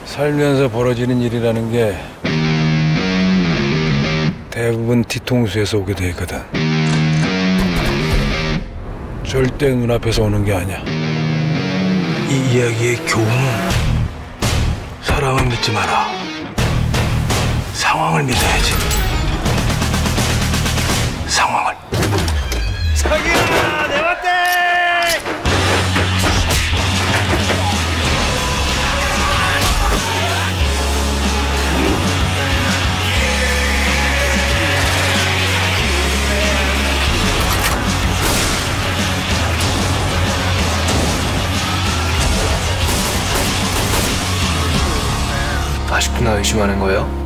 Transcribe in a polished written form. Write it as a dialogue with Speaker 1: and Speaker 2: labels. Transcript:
Speaker 1: 살면서 벌어지는 일이라는 게 대부분 뒤통수에서 오게 돼 있거든. 절대 눈앞에서 오는 게 아니야. 이 이야기의 교훈은 사람을 믿지 마라. 상황을 믿어야지. 상황을.
Speaker 2: 자기야, 내 맞대!
Speaker 3: 아직도 나 의심하는 거예요?